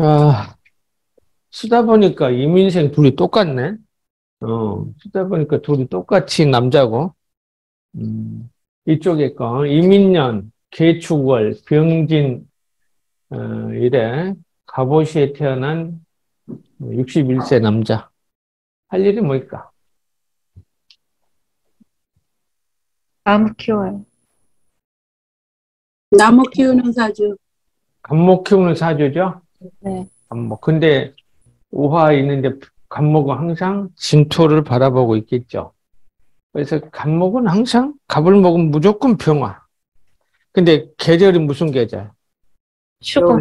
아, 쓰다 보니까 이민생 둘이 똑같네. 쓰다 보니까 둘이 똑같이 남자고, 이쪽에 거, 이민년, 계축월, 병진, 이래, 갑오시에 태어난 61세 남자. 할 일이 뭘까? 나무 키워요. 나무 키우는 사주. 갑목 키우는 사주죠? 네. 갑목. 근데 우화 있는데 갑목은 항상 진토를 바라보고 있겠죠. 그래서 갑목은 항상 갑을 먹으면 무조건 병화. 근데 계절이 무슨 계절? 슈가.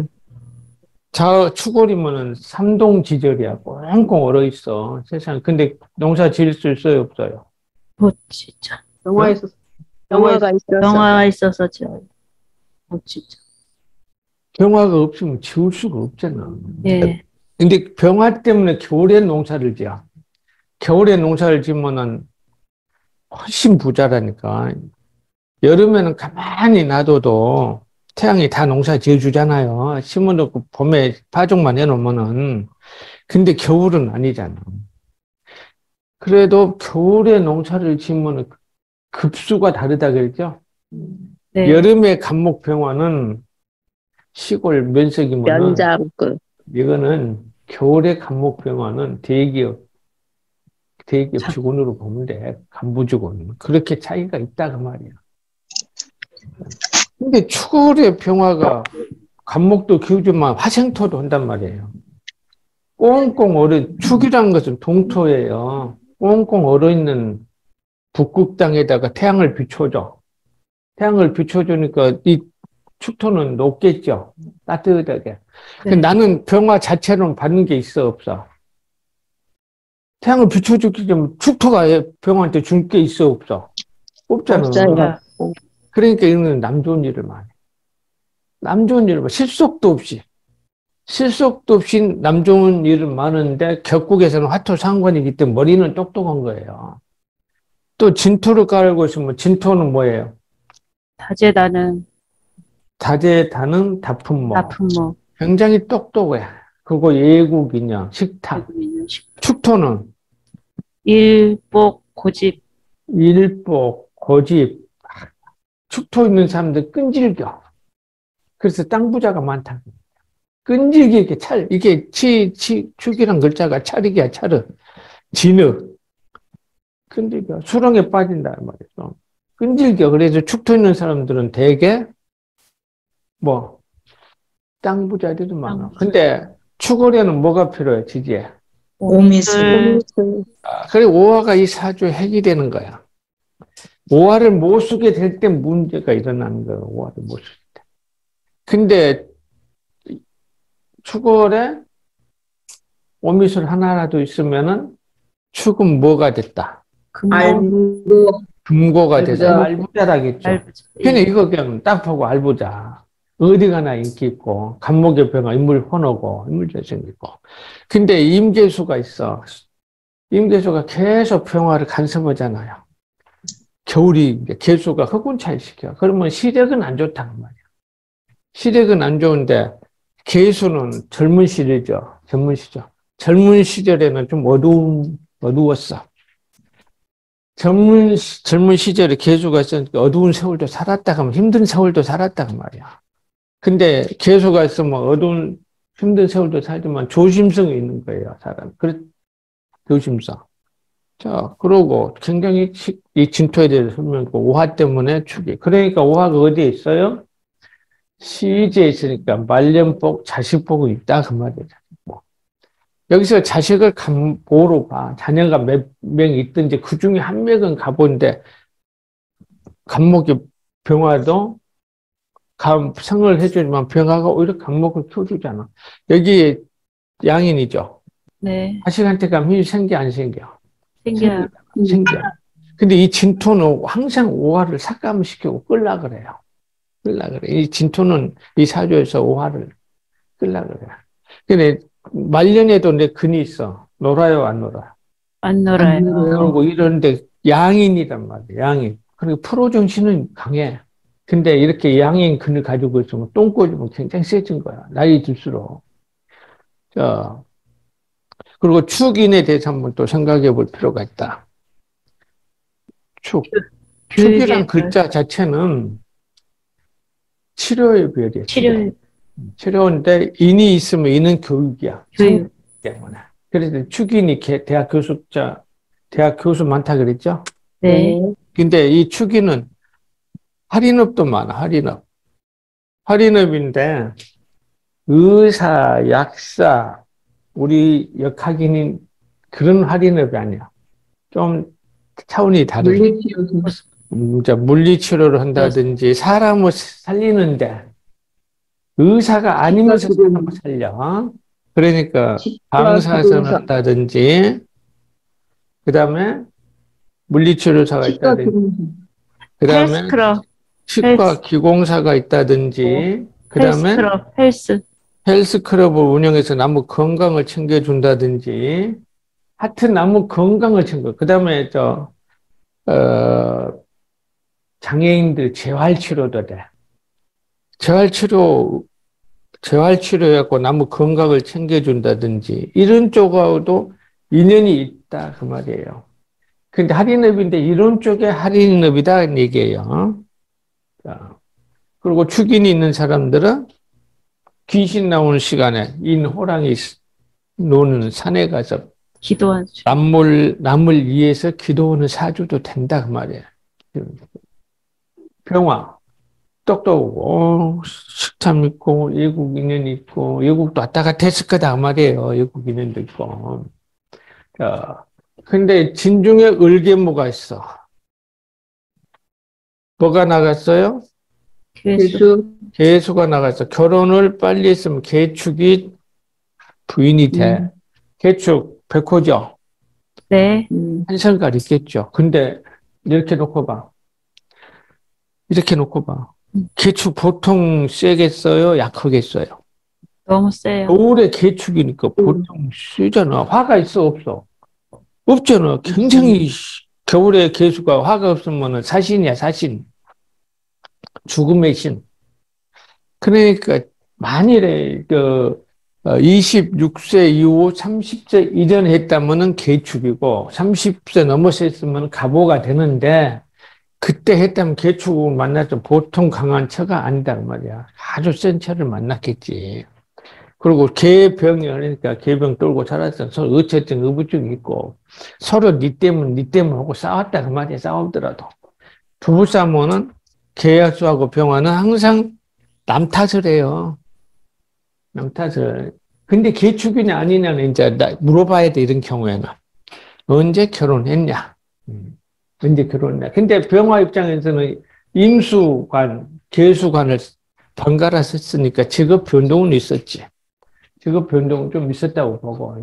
추골이면은 삼동지절이야. 꽁꽁 얼어있어. 세상. 근데 농사 지을 수 있어요, 없어요? 못 진짜. 영화에서 영화가 있어서. 영화가 있어서 지어요. 못 진짜. 병화가 없으면 지을 수가 없잖아. 예. 근데 병화 때문에 겨울에 농사를 지어. 겨울에 농사를 지면은 훨씬 부자라니까. 여름에는 가만히 놔둬도 태양이 다 농사 지어주잖아요. 심어놓고 봄에 파종만 해놓으면은. 근데 겨울은 아니잖아. 그래도 겨울에 농사를 지으면 급수가 다르다 그랬죠? 네. 여름에 갑목병화는 시골 면적이면은 연장급. 이거는 겨울에 갑목병화는 대기업 직원으로 보면 돼. 간부직원. 그렇게 차이가 있다 그 말이야. 근데 추월의 병화가 갑목도 키우지만 화생토도 한단 말이에요. 꽁꽁 축이라는 것은 동토예요. 꽁꽁 얼어있는 북극 땅에다가 태양을 비춰줘. 태양을 비춰주니까 이 축토는 높겠죠. 따뜻하게. 네. 나는 병화 자체로는 받는 게 있어, 없어? 태양을 비춰주기 때문에 축토가 병화한테 줄 게 있어, 없어? 없잖아. 없어요. 그러니까 이거는 남 좋은 일을 많이 해. 남 좋은 일을 실속도 없이 남 좋은 일은 많은데 격국에서는 화토 상관이기 때문에 머리는 똑똑한 거예요. 또 진토를 깔고 있으면 진토는 뭐예요? 다재다능. 다재다능 다품목. 다품목. 굉장히 똑똑해. 그거 예국인양, 식탁. 축토는 일복 고집. 일복, 고집. 축토 있는 사람들 끈질겨. 그래서 땅 부자가 많다. 끈질기게 이렇게 이게 축이란 글자가 찰이기야, 찰은. 진흙. 끈질겨. 수렁에 빠진다, 말이죠. 끈질겨. 그래서 축토 있는 사람들은 대개, 땅 부자들이 많아. 근데 축월에는 뭐가 필요해, 지지에? 오미술. 그래, 오화가 이 사주에 핵이 되는 거야. 오화를 못 쓰게 될 때 문제가 일어나는 거야, 오화를 못 쓸 때. 근데 축월에 오미술 하나라도 있으면은 축은 뭐가 됐다? 금고가 돼서 알부자라겠죠. 알부자. 근데 이거 그냥 딱 보고 알부자. 어디 가나 인기 있고, 간목의 병화, 인물 헌하고, 인물 잘생기고. 근데 임계수가 있어. 임계수가 계속 병화를 간섭하잖아요. 겨울이 계수가 흑운차일시켜. 그러면 시력은 안 좋단 말이야. 시력은 안 좋은데, 계수는 젊은 시절이죠. 젊은 시절에는 좀 어두웠어. 젊은 시절에 계수가 있으니까 어두운 세월도 살았다 하면 힘든 세월도 살았다 그 말이야. 근데 계수가 있으면 힘든 세월도 살지만 조심성이 있는 거예요, 사람. 조심성. 자, 그러고 굉장히 이 진토에 대해서 설명했고, 오화 때문에 축이. 그러니까 오화가 어디에 있어요? 시지에 있으니까 말년복, 자식복이 있다 그 말이에요. 여기서 자식을 간보로 봐. 자녀가 몇 명 있든지 그 중에 한 명은 가보인데 간목이 병화도 성을 해주지만 병화가 오히려 간목을 키워주잖아. 여기 양인이죠. 네. 자식한테 가면 힘이 생겨 안 생겨? 생겨요. 생겨. 근데 이 진토는 항상 오화를 삭감시키고 끌라 그래요. 이 진토는 이 사주에서 오화를 끌라 그래요. 근데 말년에도 내 근이 있어. 놀아요, 안 놀아요? 안 놀아요. 놀고 이러는데 양인이란 말이야, 양인. 그리고 프로 정신은 강해. 근데 이렇게 양인 근을 가지고 있으면 똥꼬집은 굉장히 세진 거야. 나이 들수록. 자, 그리고 축인에 대해서 한번 또 생각해 볼 필요가 있다. 축. 축이란 교육의 별, 글자 자체는 치료의 별이에요. 치료의 치료인데 인이 있으면 인은 교육이야. 교육. 때문에. 그래서 축인이 대학 교수 많다 그랬죠? 네. 근데 이 축인은 할인업도 많아, 할인업. 할인업인데 의사, 약사, 우리 역학인인 그런 할인업이 아니야. 좀 차원이 다르죠. 물리치료도. 이제 물리치료를 한다든지 사람을 살리는데 의사가 아니면서 사람을 살려. 그러니까 방사선 한다든지 그다음에 물리치료사가 있다든지 그다음에 헬스클럽, 치과 기공사가 있다든지 그다음에 헬스클럽, 헬스. 헬스클럽을 운영해서 나무 건강을 챙겨준다든지 하여튼 나무 건강을 챙겨. 그다음에 장애인들 재활치료도 돼. 재활치료해갖고 나무 건강을 챙겨준다든지 이런 쪽하고도 인연이 있다 그 말이에요. 근데 할인업인데 이런 쪽에 할인업이다 얘기예요. 자, 그리고 축인이 있는 사람들은 귀신 나오는 시간에 호랑이 노는 산에 가서 기도한 수. 남을 위해서 기도하는 사주도 된다 그 말이에요. 병화 똑똑하고 식탐 있고 외국 인연이 있고 외국도 왔다 갔다 했을 거다 그 말이에요. 외국 인연도 있고. 자, 근데 진중에 을개모가 있어. 뭐가 나갔어요? 개수. 개수가 나갔어. 결혼을 빨리 했으면 개축이 부인이 돼. 개축 백호죠. 네. 한성깔 있겠죠. 근데 이렇게 놓고 봐. 이렇게 놓고 봐. 개축 보통 세겠어요? 약하겠어요? 너무 세요. 겨울에 개축이니까 보통 세잖아. 화가 있어? 없어? 없잖아. 굉장히 겨울에 개수가 화가 없으면 사신이야, 사신. 죽음의 신. 그러니까 만일에 26세 이후 30세 이전에 했다면은 개축이고 30세 넘어서 했으면 갑오가 되는데 그때 했다면 개축을 만나서 보통 강한 처가 아니다 그 말이야. 아주 센 처를 만났겠지. 그리고 개병이 그러니까 개병 떨고 살았어. 서로 어쨌든 의부증이 있고 서로 니 때문 하고 싸웠다 그 말이야. 싸우더라도 부부싸움은 개야수하고 병화는 항상 남 탓을 해요. 남 탓을. 근데 개축이냐 아니냐는 이제 물어봐야 돼 이런 경우에는 언제 결혼했냐. 언제 결혼했냐. 근데 병화 입장에서는 임수관, 계수관을 번갈아 썼으니까 직업 변동은 있었지. 직업 변동은 좀 있었다고 보고.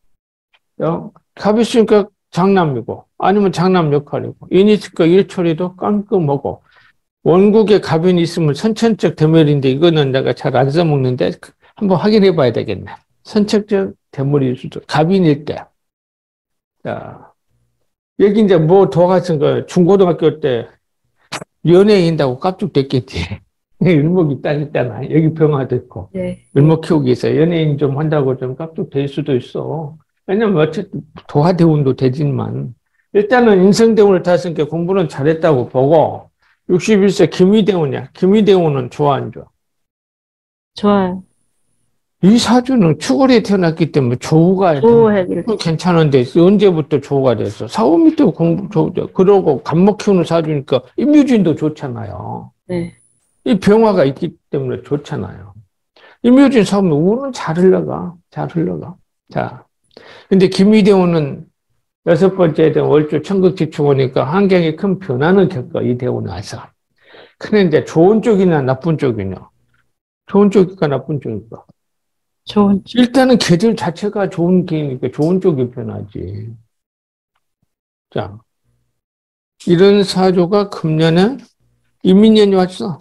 갑이 있으니까 장남이고 아니면 장남 역할이고 인이 있으니까 일처리도 깜깜하고 원국에 갑인이 있으면 선천적 대멸인데 이거는 내가 잘 안 써먹는데 한번 확인해 봐야 되겠네. 선천적 대멸일 수도 갑인일 때. 자, 여기 이제 뭐 더 같은 거 중고등학교 때 연예인다고 깝죽됐겠지. 을목 있다니까 여기 병화도 있고 네. 을목 키우기 위해서 연예인 좀 한다고 좀 깝죽될 수도 있어. 왜냐면 어쨌든 도화대운도 되지만 일단은 인성대운을 탔으니까 공부는 잘했다고 보고 61세 김희대운이야. 김희대운은 좋아 안 좋아? 좋아요. 이 사주는 축월에 태어났기 때문에 조우가 조우해길. 괜찮은데 언제부터 조우가 됐어? 사오미 때 공부 조우죠. 그러고 간목 키우는 사주니까 임유진도 좋잖아요. 네. 이 병화가 있기 때문에 좋잖아요. 임유진 사오미 운은 잘 흘러가. 잘 흘러가. 자, 근데 김희대운은 6번째 대운 월주 천극지축 오니까 환경에 큰 변화는 겪어 이 대운 와서. 그런데 좋은 쪽이냐 나쁜 쪽이냐? 좋은 쪽일까 나쁜 쪽일까? 좋은 쪽. 일단은 계절 자체가 좋은 게니까 좋은 쪽이 변하지. 자, 이런 사조가 금년에 이민년이 왔어.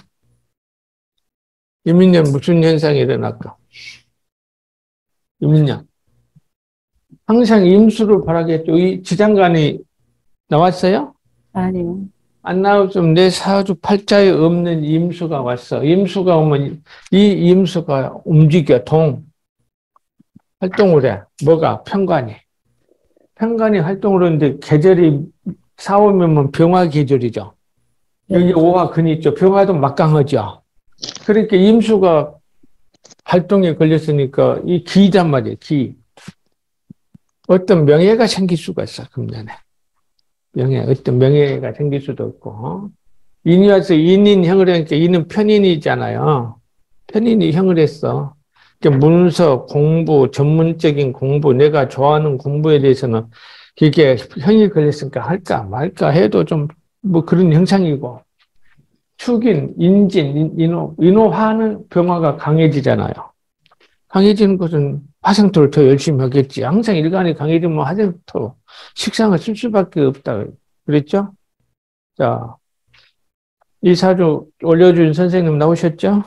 이민년 무슨 현상이 일어날까? 이민년. 항상 임수를 바라겠죠. 이 지장간이 나왔어요? 아니요. 안 나왔으면 내 사주 팔자에 없는 임수가 왔어. 임수가 오면 이 임수가 움직여, 활동을 해. 뭐가? 편관이. 편관이 활동을 하는데 계절이 4, 5면 병화 계절이죠. 여기 네. 오화 근이 있죠. 병화도 막강하죠. 그러니까 임수가 활동에 걸렸으니까 이 기란 말이에요. 기. 어떤 명예가 생길 수가 있어. 금년에. 어떤 명예가 생길 수도 있고. 인이 와서 인인형을 하니까 인은 편인이잖아요. 편인이 형을 했어. 그러니까 문서, 공부, 전문적인 공부, 내가 좋아하는 공부에 대해서는 이게 형이 걸렸으니까 할까 말까 해도 좀 뭐 그런 형상이고. 축인, 인진, 인호화는 병화가 강해지잖아요. 강해지는 것은 화생토를 더 열심히 하겠지. 항상 일간이 강해지면 화생토, 식상을 쓸 수밖에 없다. 그랬죠? 자, 이 사주 올려준 선생님 나오셨죠?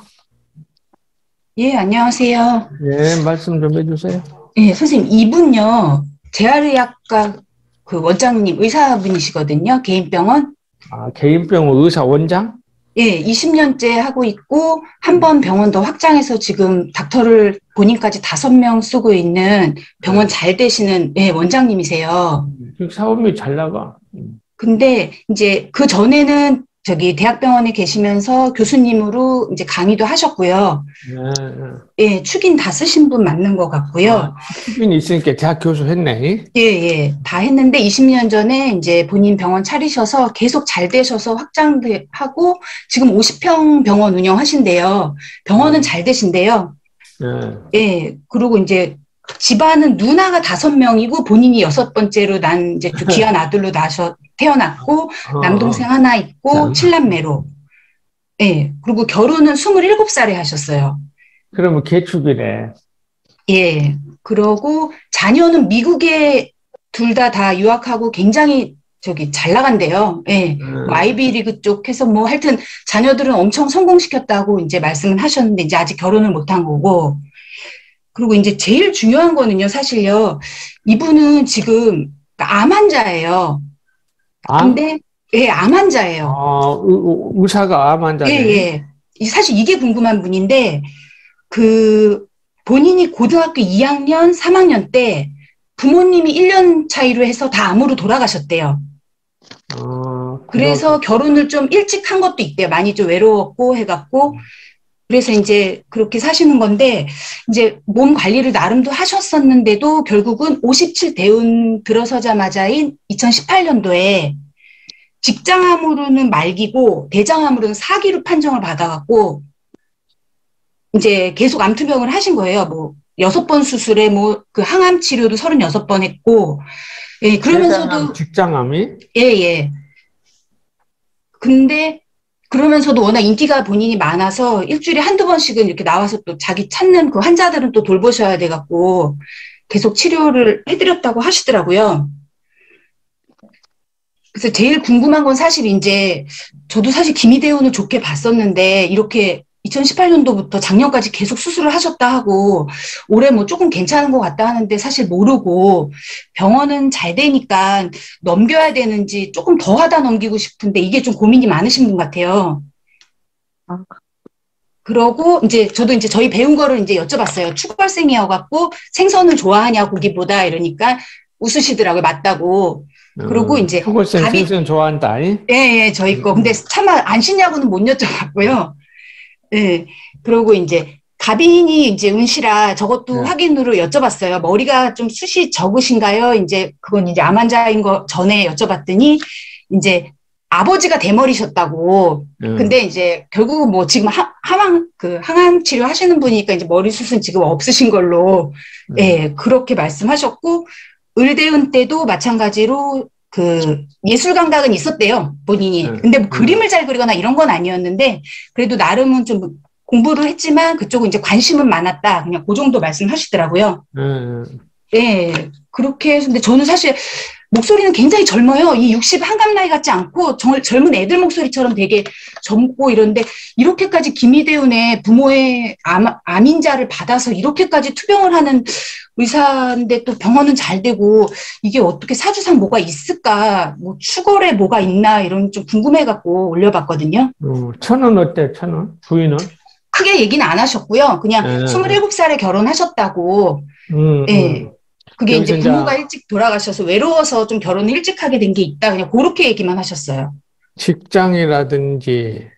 예, 안녕하세요. 예, 말씀 좀 해주세요. 예, 선생님, 이분요, 재활의학과 그 원장님, 의사분이시거든요, 개인병원. 아, 개인병원 의사 원장? 예, 20년째 하고 있고, 한 번 병원 더 확장해서 지금 닥터를 본인까지 5명 쓰고 있는 병원 잘 되시는, 예, 원장님이세요. 사업이 잘 나가. 근데 이제 그 전에는 저기 대학병원에 계시면서 교수님으로 이제 강의도 하셨고요. 예, 축인 다 쓰신 분 맞는 것 같고요. 축인이 있으니까 대학 교수 했네. 예, 예. 다 했는데 20년 전에 이제 본인 병원 차리셔서 계속 잘 되셔서 확장하고 지금 50평 병원 운영하신대요. 병원은 잘 되신대요. 예. 그리고 이제 집안은 누나가 5명이고 본인이 6번째로 난 이제 좀 귀한 아들로 태어났고 남동생 하나 있고 7남매로. 예. 그리고 결혼은 27살에 하셨어요. 그러면 개축이네. 예. 그러고 자녀는 미국에 둘 다 유학하고 굉장히 저기 잘 나간대요. 예. 뭐 아이비리그 쪽 해서 뭐 하여튼 자녀들은 엄청 성공시켰다고 이제 말씀을 하셨는데 이제 아직 결혼을 못한 거고. 그리고 이제 제일 중요한 거는요, 사실요. 이분은 지금 암 환자예요. 근데 예, 암 환자예요. 의사가 암 환자네. 예, 예. 사실 이게 궁금한 분인데 그 본인이 고등학교 2학년, 3학년 때 부모님이 1년 차이로 해서 다 암으로 돌아가셨대요. 그래서 결혼을 좀 일찍 한 것도 있대요. 많이 좀 외로웠고 해갖고. 그래서 이제 그렇게 사시는 건데, 이제 몸 관리를 나름도 하셨었는데도 결국은 57 대운 들어서자마자인 2018년도에 직장암으로는 말기고 대장암으로는 사기로 판정을 받아갖고, 이제 계속 암투병을 하신 거예요. 뭐, 6번 수술에 뭐, 그 항암 치료도 36번 했고, 예, 그러면서도. 직장암이? 예, 예. 근데, 그러면서도 워낙 인기가 본인이 많아서 일주일에 한두 번씩은 이렇게 나와서 또 자기 찾는 그 환자들은 또 돌보셔야 돼갖고 계속 치료를 해드렸다고 하시더라고요. 그래서 제일 궁금한 건 사실 이제 저도 사실 김희대운을 좋게 봤었는데 이렇게 2018년도부터 작년까지 계속 수술을 하셨다 하고 올해 뭐 조금 괜찮은 것 같다 하는데 사실 모르고 병원은 잘 되니까 넘겨야 되는지 조금 더 하다 넘기고 싶은데 이게 좀 고민이 많으신 분 같아요. 그러고 이제 저도 이제 저희 배운 거를 이제 여쭤봤어요. 축월생이어갖고 생선을 좋아하냐 고기보다 이러니까 웃으시더라고요. 맞다고. 그리고 이제 축월생 생선 좋아한다. 예, 예, 저희 거. 근데 차마 안 신냐고는 못 여쭤봤고요. 네. 그러고 이제 갑인이 이제 운시라 저것도 확인으로 여쭤봤어요. 머리가 좀 숱이 적으신가요? 이제 그건 이제 암 환자인 거 전에 여쭤봤더니 이제 아버지가 대머리셨다고. 근데 이제 결국은 뭐 지금 항암 치료 하시는 분이니까 이제 머리숱은 지금 없으신 걸로 예, 그렇게 말씀하셨고 을대운 때도 마찬가지로 그 예술 감각은 있었대요, 본인이. 근데 뭐 그림을 잘 그리거나 이런 건 아니었는데 그래도 나름은 좀 공부를 했지만 그쪽은 이제 관심은 많았다. 그냥 그 정도 말씀하시더라고요. 네, 그렇게 해서 근데 저는 사실 목소리는 굉장히 젊어요. 이 60 한갑 나이 같지 않고 젊은 애들 목소리처럼 되게 젊고 이런데 이렇게까지 김희대운의 부모의 암인자를 받아서 이렇게까지 투병을 하는 의사인데 또 병원은 잘 되고 이게 어떻게 사주상 뭐가 있을까? 뭐 추월에 뭐가 있나 이런 좀 궁금해갖고 올려봤거든요. 천은 어때? 천은? 부인은? 크게 얘기는 안 하셨고요. 그냥 27살에 결혼하셨다고 예. 그게 이제 여기서 부모가 일찍 돌아가셔서 외로워서 좀 결혼을 일찍 하게 된 게 있다. 그냥 그렇게 얘기만 하셨어요. 직장이라든지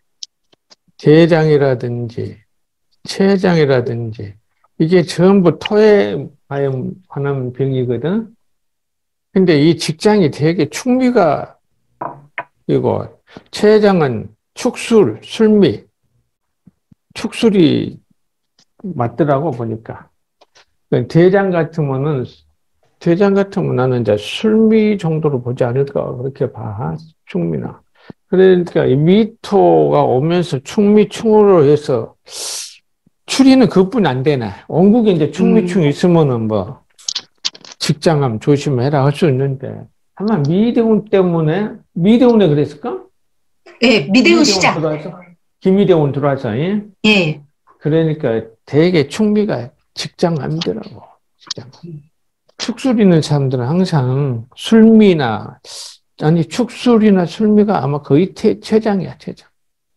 대장이라든지 췌장이라든지 이게 전부 토에 관한 병이거든. 근데 이 직장이 되게 축미가 이고 췌장은 축술, 술미, 축술이 맞더라고 보니까. 대장 같으면 나는 이제 술미 정도로 보지 않을까 그렇게 봐. 축미나. 그러니까 이 미토가 오면서 축미충으로 해서 추리는 그것뿐이 안 되네. 원국에 이제 축미충 있으면은 뭐 직장함 조심해라 할 수 있는데 아마 미대운 때문에 미대운에 그랬을까? 예, 미대운 시장. 김미대운 들어와서 예. 그러니까 되게 축미가 직장암더라고. 직장. 축술 있는 사람들은 항상 술미나 아니 축술이나 술미가 아마 거의 췌장이야 췌장.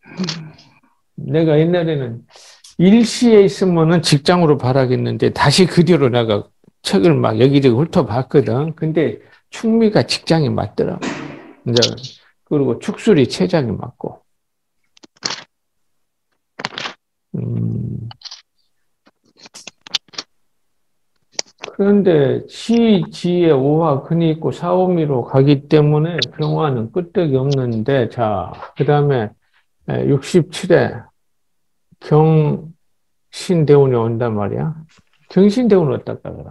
내가 옛날에는 일시에 있으면은 직장으로 바라겠는데 다시 그 뒤로 내가 책을 막 여기저기 훑어봤거든. 근데 축미가 직장이 맞더라고. 이제 그리고 축술이 췌장이 맞고. 그런데 시지에 오화 근이 있고 사오미로 가기 때문에 병화는 끄떡이 없는데, 자, 그 다음에 67에 경신대운이 온단 말이야. 경신대운은 어떨까, 그럼?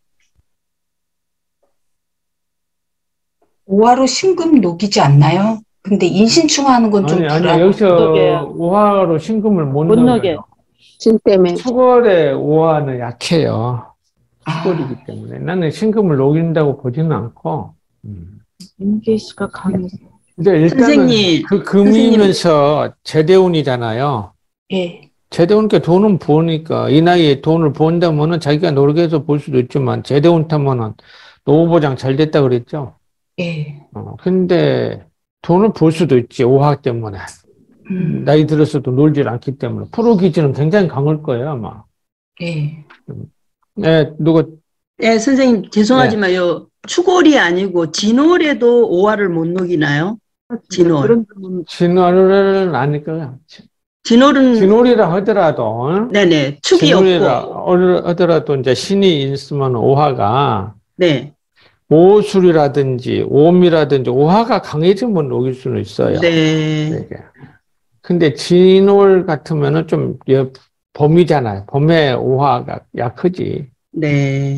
오화로 신금 녹이지 않나요? 근데 인신충하는 건 좀 아니, 여기서 녹여요. 오화로 신금을 못 못 넣어요. 녹여요. 진 때문에. 축월에 오화는 약해요. 아, 축월이기 때문에. 나는 신금을 녹인다고 보지는 않고. 인기수가 강해서. 근데 일단은 선생님, 그 금이면서 제대운이잖아요. 예. 제대운께 돈은 버니까 이 나이에 돈을 번다면은 자기가 노력해서 벌 수도 있지만 제대운 타면은 노후보장 잘 됐다 그랬죠. 예. 근데 돈을 벌 수도 있지 오학 때문에 나이 들어서도 놀질 않기 때문에 프로 기질은 굉장히 강할 거예요 아마. 예. 누가 예, 선생님, 죄송하지만요. 추골이 아니고 진월에도 오화를 못 녹이나요? 진월. 진월은 아닐 거야. 진월은, 진월이라 하더라도 네네, 축이 진월이라 없고. 하더라도 이제 신이 있으면 오화가 네. 오술이라든지 오미라든지 오화가 강해지면 녹일 수는 있어요. 네. 이게. 근데 진월 같으면은 좀 봄이잖아요. 봄에 오화가 약하지. 네.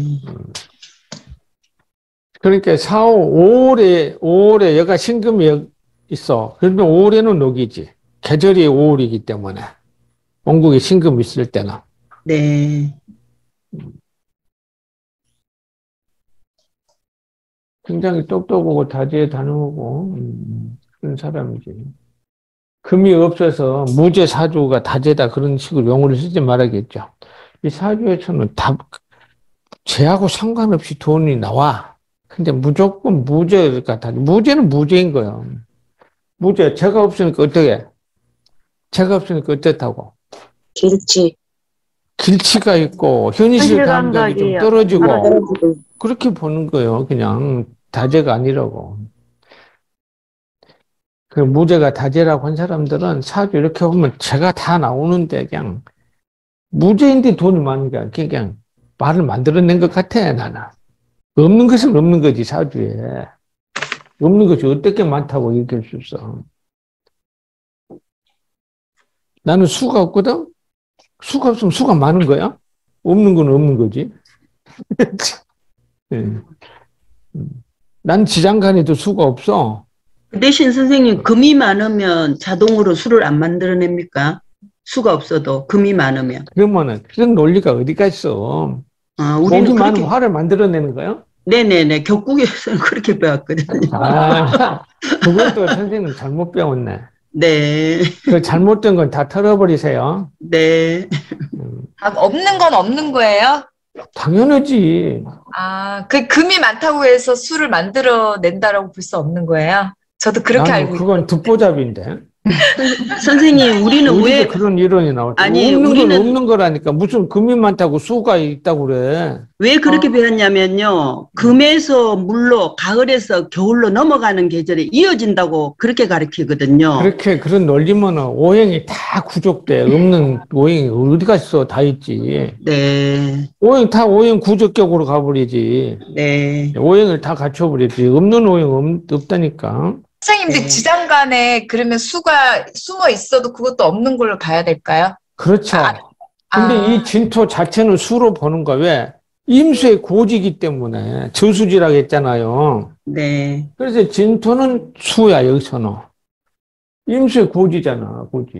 그러니까 4, 5월에 여가 신금이 있어. 그러면 5월에는 녹이지. 계절이 5월이기 때문에. 원국에 신금 있을 때는. 네. 굉장히 똑똑하고 다재다능하고 그런 사람이지. 금이 없어서 무죄 사주가 다재다 그런 식으로 용어를 쓰지 말아야겠죠. 이 사주에서는 죄하고 상관없이 돈이 나와. 근데 무조건 무죄가 무죄는 무죄인 거예요. 무죄. 죄가 없으니까 어떻게? 죄가 없으니까 어떻다고? 길치가 있고 현실 감각이 좀 떨어지고 그렇게 보는 거예요. 그냥 다재가 아니라고. 그 무죄가 다재라고 한 사람들은 사주 이렇게 보면 죄가 다 나오는데 그냥 무죄인데 돈이 많으니까 그냥 말을 만들어낸 것 같아 나는. 없는 것은 없는 거지 사주에. 없는 것이 어떻게 많다고 얘기할 수 있어. 나는 수가 없거든. 수가 없으면 수가 많은 거야. 없는 건 없는 거지. 네. 난 지장간에도 수가 없어. 그 대신 선생님, 금이 많으면 자동으로 술을 안 만들어냅니까? 수가 없어도 금이 많으면. 그러면은 그런 논리가 어디가 있어. 아, 목이 우리는 많으면 그렇게, 화를 만들어내는 거야? 네네네, 격국에서는 그렇게 배웠거든요. 아, 그것도 선생님 잘못 배웠네. 네, 그 잘못된 건 다 털어버리세요. 네. 아, 없는 건 없는 거예요? 당연하지. 아, 그 금이 많다고 해서 술을 만들어낸다라고 볼 수 없는 거예요? 저도 그렇게 나는 알고 그건 있어요. 듣보잡인데. 선생님, 우리는 어디서 왜, 그런 이론이 나왔지? 아니, 없는 건 우리는 없는 거라니까. 무슨 금이 많다고 수가 있다고 그래. 왜 그렇게 배웠냐면요. 금에서 물로, 가을에서 겨울로 넘어가는 계절에 이어진다고 그렇게 가르치거든요. 그렇게 그런 논리면은 오행이 다 구족돼. 없는 오행이 어디 갔어? 다 있지. 네, 오행 다 오행 구족격으로 가버리지. 네. 오행을 다 갖춰버리지. 없는 오행 없다니까. 선생님들 네. 지장간에 그러면 수가 숨어 있어도 그것도 없는 걸로 봐야 될까요? 그렇죠. 아, 근데 아. 이 진토 자체는 수로 보는 거야. 왜? 임수의 고지기 때문에 저수지라고 했잖아요. 네, 그래서 진토는 수야, 여기서는. 임수의 고지잖아, 고지.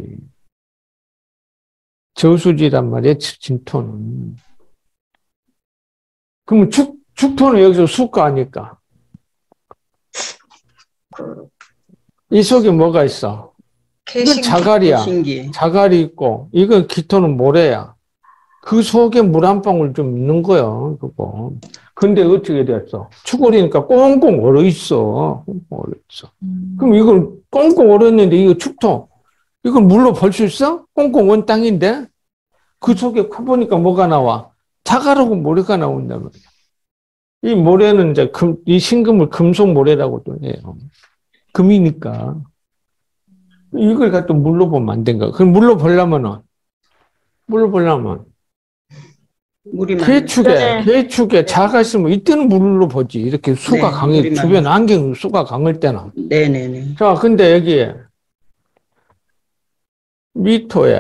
저수지란 말이야, 진토는. 그러면 축토는 여기서 수가 아닐까? 이 속에 뭐가 있어? 이건 개신 자갈이야. 신기. 자갈이 있고, 이건 기토는 모래야. 그 속에 물 한 방울 좀 있는 거야, 그거. 근데 어떻게 됐어? 축월이니까 꽁꽁 얼어 있어. 꽁꽁 얼어 있어. 그럼 이걸 꽁꽁 얼었는데, 이거 축토. 이걸 물로 벌 수 있어? 꽁꽁 원 땅인데? 그 속에 파보니까 뭐가 나와? 자갈하고 모래가 나온단 말이야. 이 모래는 이제 이 신금을 금속 모래라고도 해요. 금이니까. 이걸 갖다 물로 보면 안 된가. 그럼 물로 보려면 물이 많아요. 개축에 자가 있으면 이때는 물로 보지. 이렇게 수가 네, 강해, 물이 주변 안경 수가 강할 때는. 네네네. 자, 근데 여기에 미토에,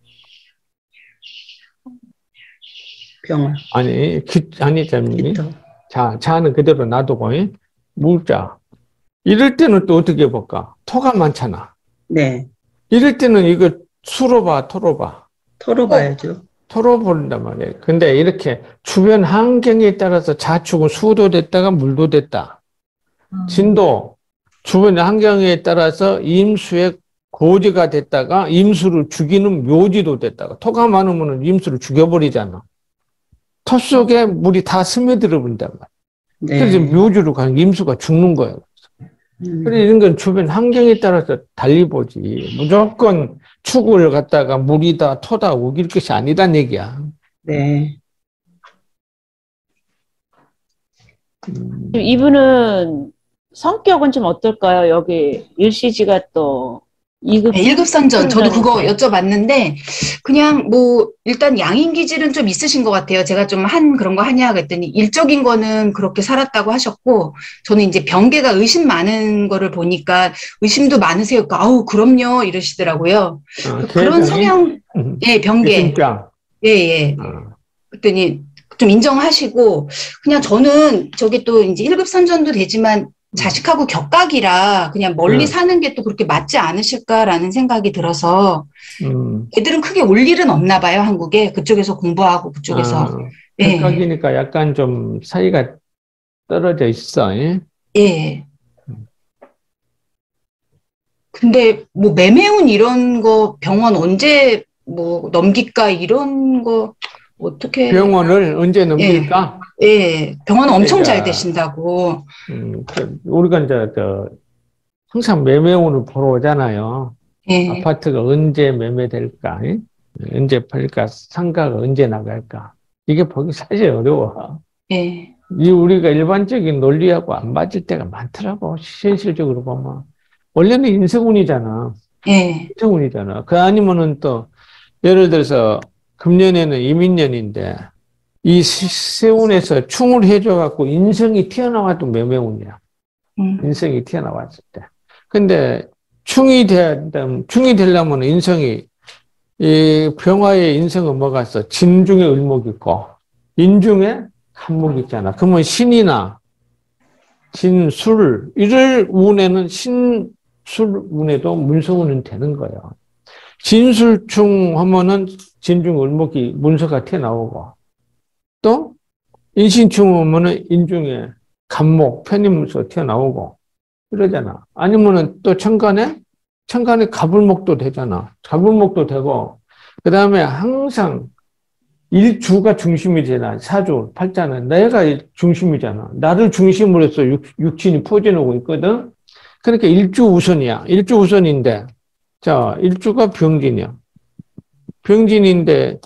병을. 아니, 잼님이. 기토. 자는 그대로 놔두고, 물자. 이럴 때는 또 어떻게 볼까? 토가 많잖아. 네. 이럴 때는 이거 수로 봐, 토로 봐. 토로 봐야죠. 토로 보는단 말이에요. 근데 이렇게 주변 환경에 따라서 자축은 수도 됐다가 물도 됐다. 진도, 주변 환경에 따라서 임수의 고지가 됐다가 임수를 죽이는 묘지도 됐다가. 토가 많으면 임수를 죽여버리잖아. 토 속에 물이 다 스며들어 본단 말이야. 네. 그래서 묘지로 가는 임수가 죽는 거예요. 그래, 이런 건 주변 환경에 따라서 달리 보지. 무조건 축을 갖다가 물이다, 토다, 우길 것이 아니란 얘기야. 네. 이분은 성격은 좀 어떨까요? 여기 일시지가 또 2급. 네, 1급 선전. 저도 그거 여쭤봤는데, 그냥 뭐, 일단 양인 기질은 좀 있으신 것 같아요. 제가 좀 그런 거 하냐 그랬더니, 일적인 거는 그렇게 살았다고 하셨고, 저는 이제 병계가 의심 많은 거를 보니까, 의심도 많으세요. 아우, 그럼요. 이러시더라고요. 그런 성향, 예, 병계. 신병. 예, 예. 그랬더니 좀 인정하시고, 그냥 저는 저기 또 이제 1급 선전도 되지만, 자식하고 격각이라 그냥 멀리 사는 게 또 그렇게 맞지 않으실까라는 생각이 들어서 애들은 크게 올 일은 없나 봐요, 한국에. 그쪽에서 공부하고 그쪽에서. 예. 격각이니까 약간 좀 사이가 떨어져 있어. 예? 예. 근데 뭐 매매운 이런 거 병원 언제 뭐 넘길까 이런 거 어떻게. 병원을 언제 넘길까? 예. 병원 엄청 잘 그러니까, 되신다고. 우리가 이제 항상 매매운을 보러 오잖아요. 예. 아파트가 언제 매매될까? 예? 언제 팔릴까? 상가가 언제 나갈까? 이게 보기 사실 어려워. 예. 이 우리가 일반적인 논리하고 안 맞을 때가 많더라고. 현실적으로 보면. 원래는 인생운이잖아. 예. 인생운이잖아. 그 아니면은 또 예를 들어서 금년에는 이민년인데 이 세운에서 충을 해줘갖고 인성이 튀어나와도 매매운이야. 인성이 튀어나왔을 때. 근데 충이 되려면 인성이, 이 병화의 인성은 뭐가 있어? 진중에 을목 있고, 인중에 간목 있잖아. 그러면 신이나 진술, 이럴 운에는 신술 운에도 문서운은 되는 거예요. 진술충 하면은 진중 을목이 문서가 튀어나오고, 또 인신충 하면은 인중에 간목, 편인문서 튀어나오고 이러잖아. 아니면은 또 천간에 가불목도 되잖아. 가불목도 되고, 그 다음에 항상 일주가 중심이 되나, 사주, 팔자는 내가 중심이잖아. 나를 중심으로 해서 육신이 포진하고 있거든. 그러니까 일주 우선이야. 일주 우선인데, 자, 일주가 병진이야. 병진인데,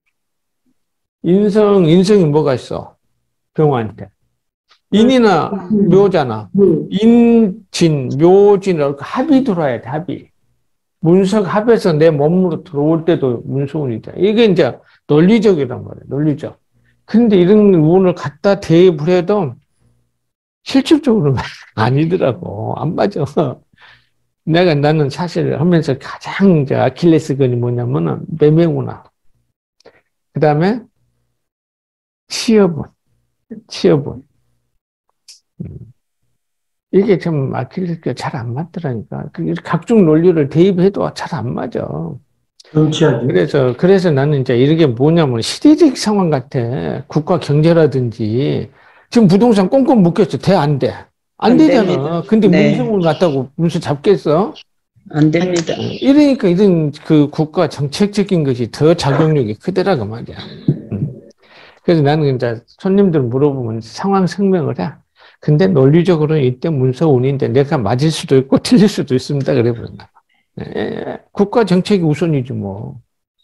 인성이 뭐가 있어? 병화한테. 인이나 묘잖아. 인진, 묘진, 합이 들어야 돼, 합이. 문석 합에서 내 몸으로 들어올 때도 문서운이다. 이게 이제 논리적이란 말이야, 논리적. 근데 이런 운을 갖다 대입을 해도 실질적으로는 아니더라고. 안 맞아. 나는 사실 하면서 가장 이제 아킬레스건이 뭐냐면은 매매운화. 그 다음에 취업운. 이게 좀 아킬레스건이 잘 안 맞더라니까. 각종 논리를 대입해도 잘 안 맞아. 그래서 나는 이제 이게 뭐냐면 시대적 상황 같아. 국가 경제라든지. 지금 부동산 꽁꽁 묶였어. 안 돼. 안 되잖아. 됩니다. 근데 네. 문서를 갖다고 문서 잡겠어? 안 됩니다. 이러니까 이런 그 국가 정책적인 것이 더 작용력이 크더라고 말이야. 그래서 나는 이제 손님들 물어보면 상황 설명을 해. 근데 논리적으로는 이때 문서운인데 내가 맞을 수도 있고 틀릴 수도 있습니다. 그래 버렸나. 국가 정책이 우선이지 뭐.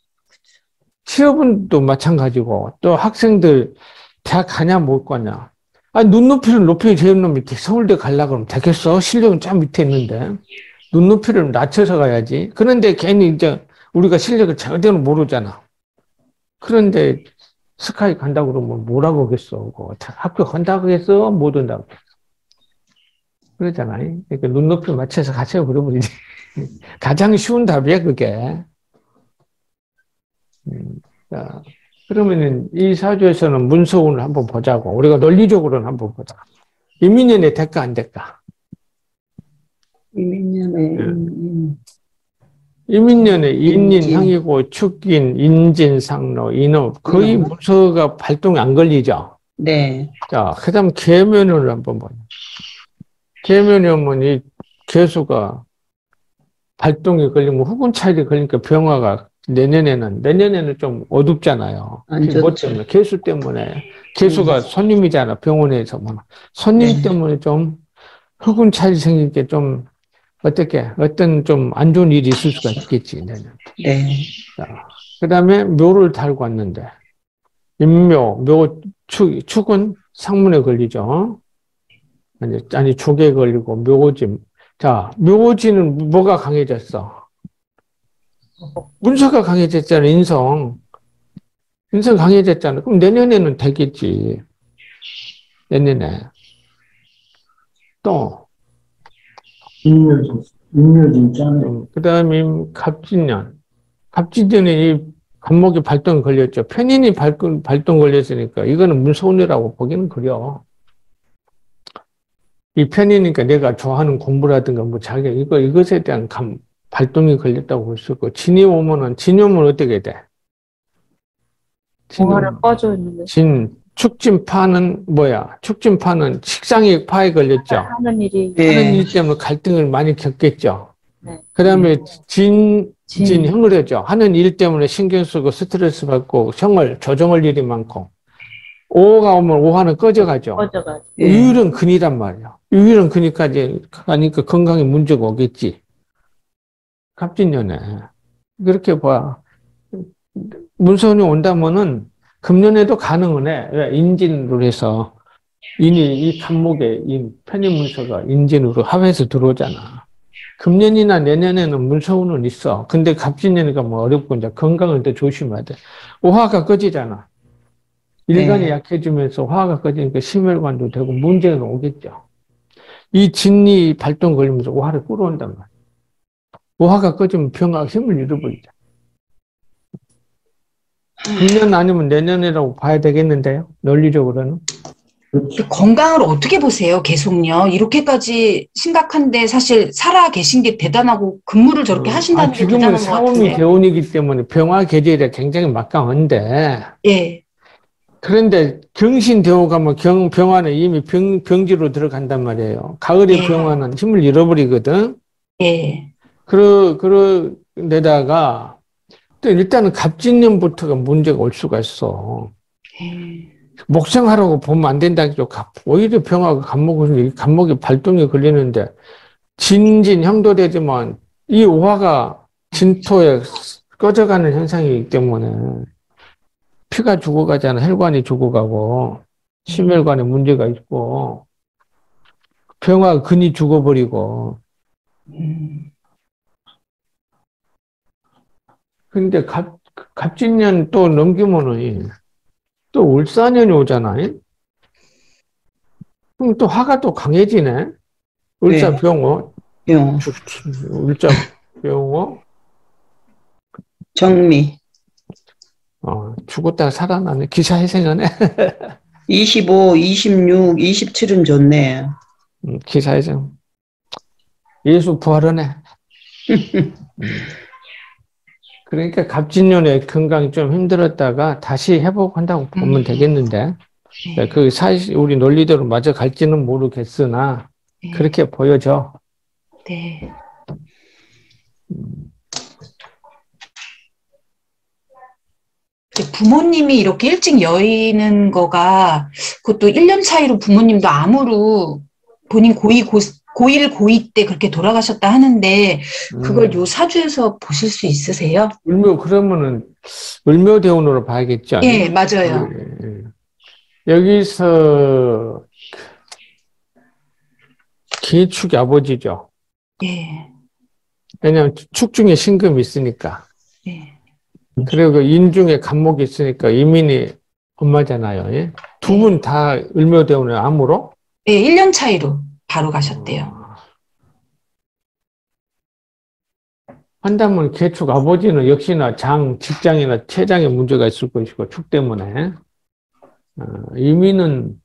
취업은 마찬가지고 또 학생들 대학 가냐 못 가냐. 눈높이를 높여 재는 놈 밑에 서울대 가려고 그러면 되겠어? 실력은 좀 밑에 있는데. 눈높이를 낮춰서 가야지. 그런데 괜히 이제 우리가 실력을 제대로 모르잖아. 그런데 스카이 간다고 그러면 뭐라고 하겠어? 합격한다고 하겠어? 못 온다고 하겠어? 그러잖아. 그러니까 눈높이 맞춰서 가세요. 그러면 이제 가장 쉬운 답이야, 그게. 자, 그러면은 이 사주에서는 문서운을 한번 보자고. 우리가 논리적으로는 한번 보자. 이민년에 될까, 안 될까? 이민년에 인인, 형이고, 축인, 인진, 상로, 인업. 거의 문서가 발동이 안 걸리죠? 네. 자, 그 다음 계면을 한번 보자. 계면이 오면 이 개수가 발동이 걸리면 후군 차일이 걸리니까 병화가 내년에는 좀 어둡잖아요. 뭐 때문에? 개수 때문에. 개수가 손님이잖아, 병원에서. 손님 때문에 좀 후군 차일이 생기게 좀 어떤 좀 안 좋은 일이 있을 수가 있겠지, 내년. 네. 그 다음에 묘를 달고 왔는데, 인묘, 축은 상문에 걸리죠. 아니, 족에 걸리고, 묘진. 자, 묘진은 뭐가 강해졌어? 문서가 강해졌잖아, 인성 강해졌잖아. 그럼 내년에는 되겠지. 내년에. 또. 인묘진 짠해. 그 다음에 갑진년에 이 간목이 발동 걸렸죠. 편인이 발동 걸렸으니까 이거는 문서운이라고 보기는 그려. 이 편이니까 내가 좋아하는 공부라든가 뭐 이것에 대한 발동이 걸렸다고 볼 수 있고, 진이 오면 어떻게 돼? 공화를 꺼져 있는데. 축진파는 뭐야? 축진파는 식상이 파에 걸렸죠. 하는 일 때문에 갈등을 많이 겪겠죠. 네. 그 다음에 형을 하죠. 하는 일 때문에 신경 쓰고 스트레스 받고 조정할 일이 많고. 오가 오면 오화는 꺼져가죠. 유일은 근이란 말이야. 유일은 근이까지 가니까 건강에 문제가 오겠지. 갑진년에. 그렇게 봐. 문서운이 온다면은 금년에도 가능은 해. 왜? 인진으로 해서 이 간목에 편입 문서가 인진으로 합해서 들어오잖아. 금년이나 내년에는 문서운은 있어. 근데 갑진년이가 뭐 어렵고 이제 건강을 더 조심해야 돼. 오화가 꺼지잖아. 일간이 약해지면서 화가 꺼지니까 심혈관도 되고 문제가 오겠죠. 이 진리 발동 걸리면서 오화를 끌어온단 말이야. 오화가 꺼지면 병화가 힘을 잃어버리죠. 금년 아니면 내년이라고 봐야 되겠는데요. 논리적으로는. 건강을 어떻게 보세요? 계속요. 이렇게까지 심각한데 사실 살아 계신 게 대단하고 근무를 저렇게 하신다는 게 지금은 대단한 것 사오미 같은데. 대운이기 때문에 병화 계절이 굉장히 막강한데 예. 그런데 경신 대우 가면 병화는 이미 병지로 들어간단 말이에요. 가을에 병화는 힘을 잃어버리거든. 예. 그런데다가 또 일단은 갑진년부터가 문제가 올 수가 있어. 목생하라고 보면 안 된다기도 오히려 병화가 간목이 발동이 걸리는데 진진 형도 되지만 이 오화가 진토에 꺼져가는 현상이기 때문에 피가 죽어가잖아. 혈관이 죽어가고 심혈관에 문제가 있고 병화 근이 죽어버리고. 근데 갑진년 또 넘기면은 또 을사년이 오잖아. 그럼 또 화가 또 강해지네. 을사병호, 요. 을사병호, 정미. 죽었다가 살아나네. 기사회생하네. 25, 26, 27은 좋네. 기사회생. 예수 부활하네. 그러니까 갑진년에 건강이 좀 힘들었다가 다시 회복한다고 보면 되겠는데, 그 사실 우리 논리대로 맞아 갈지는 모르겠으나 그렇게 보여져. 네. 부모님이 이렇게 일찍 여의는 거가 그것도 1년 차이로 부모님도 암으로 본인 고1, 고2 때 그렇게 돌아가셨다 하는데 그걸 요 사주에서 보실 수 있으세요? 그러면은 을묘대운으로 봐야겠죠. 예, 맞아요. 여기서 기축이 아버지죠. 예. 왜냐하면 축 중에 신금이 있으니까. 예. 그리고 인중에 간목이 있으니까 이민이 엄마잖아요. 예? 두 분 다 을묘대운에 암으로? 예, 1년 차이로 바로 가셨대요. 한다면 개축 아버지는 역시나 직장이나 체장에 문제가 있을 것이고, 축 때문에. 이민은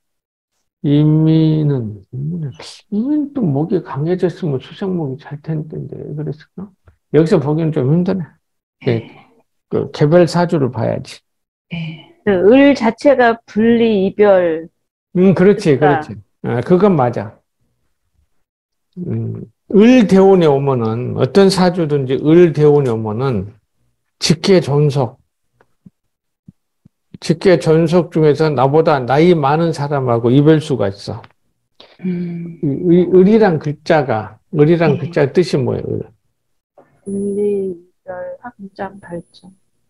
또 목이 강해졌으면 수생목이 잘 텐데, 왜 그랬을까? 여기서 보기는 좀 힘드네. 그 개별 사주를 봐야지. 을 자체가 분리, 이별. 그렇지. 그건 맞아. 을 대운에 오면은, 어떤 사주든지 을 대운에 오면은, 직계 존속 중에서 나보다 나이 많은 사람하고 이별수가 있어. 을이란 글자 뜻이 뭐예요? 분리, 이별, 확장, 발전.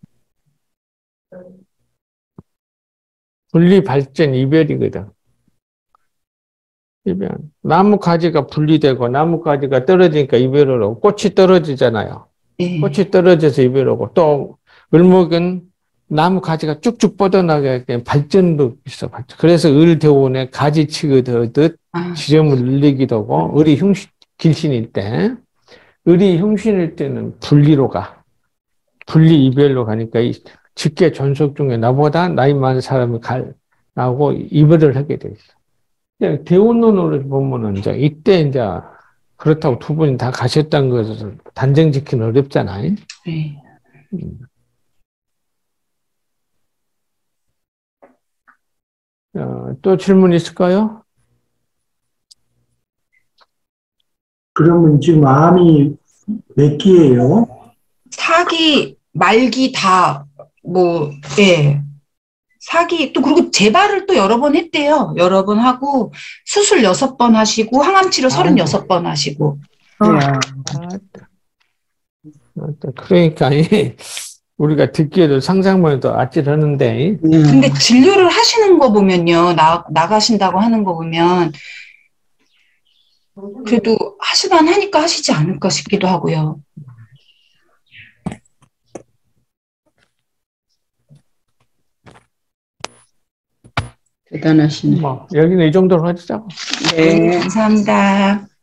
분리, 발전, 이별이거든. 이별. 나무 가지가 분리되고 나무 가지가 떨어지니까 이별을 하고 꽃이 떨어지잖아요. 꽃이 떨어져서 이별하고 또 을목은 나무 가지가 쭉쭉 뻗어나가게 발전도 있어. 발전. 그래서 을 대운에 가지 치듯 지름을 늘리기도 하고 을이 길신일 때 을이 흉신일 때는 분리로 가. 분리 이별로 가니까 이 직계 존속 중에 나보다 나이 많은 사람이 나하고 이별을 하게 돼 있어. 대운론으로 보면은 이때 그렇다고 두 분이 다 가셨다는 것을 단정 짓기는 어렵잖아요. 또 질문 있을까요? 그러면 지금 암이 몇 기예요? 사기, 말기 다, 사기, 또 그리고 재발을 또 여러 번 했대요. 여러 번 하고, 수술 6번 하시고, 항암치료 36번 하시고. 그러니까, 우리가 듣기에도 상상만 해도 아찔하는데. 근데 진료를 하시는 거 보면요. 나가신다고 하는 거 보면, 그래도 하시만 하니까 하시지 않을까 싶기도 하고요. 대단하시네. 여기는 이 정도로 하자고. 네. 감사합니다.